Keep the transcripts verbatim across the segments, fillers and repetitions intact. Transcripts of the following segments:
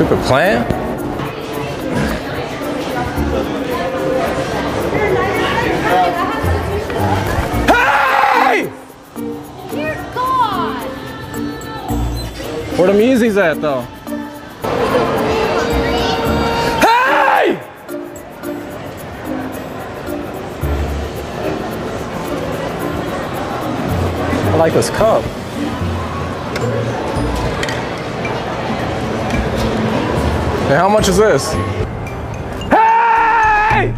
Stupid plan. Hey! Dear God! Where them Yeezys at though? Hey! I like this cup. Hey, how much is this? Hey!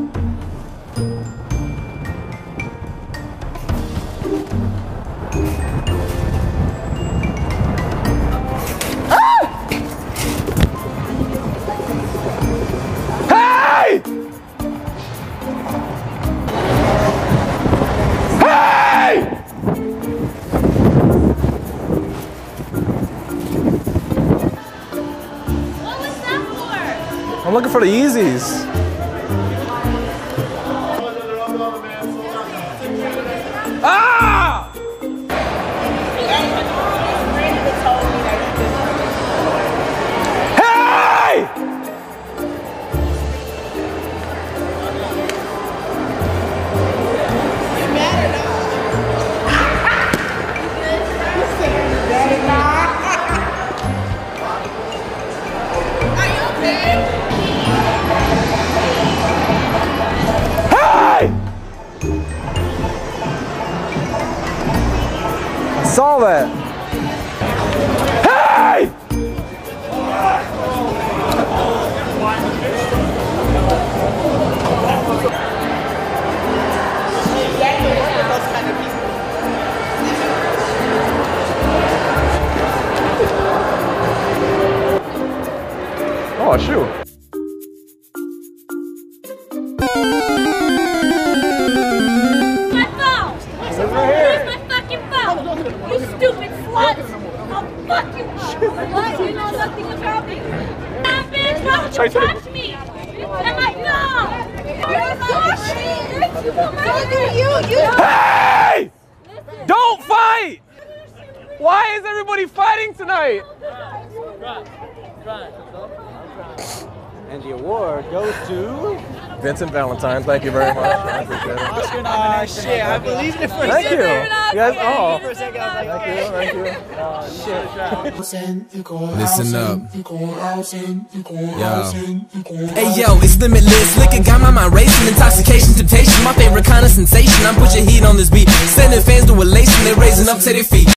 Ah! Hey! Hey! I'm looking for the Yeezys. Ah! Hey! You mad or not? Are you okay? Saw that. Hey! Oh, shoot. You stupid slut! I'll fuck you up! What? You know nothing about me! That bitch! How would you touch me? Am I no? You're so shit! You, you, you! Hey! Listen. Don't fight! Why is everybody fighting tonight? And the award goes to Vincent Valentine. Thank you very much. I appreciate it. Oscar nomination. Shit, I believed it for a Thank you. second. You guys, oh. For a second, I was like, Thank you, thank you. oh, shit. Listen up. Yo. Hey yo, it's limitless. Liquor got my mind racing. Intoxication, temptation. My favorite kind of sensation. I'm pushing heat on this beat. Sending fans to elation. They're raising up to their feet.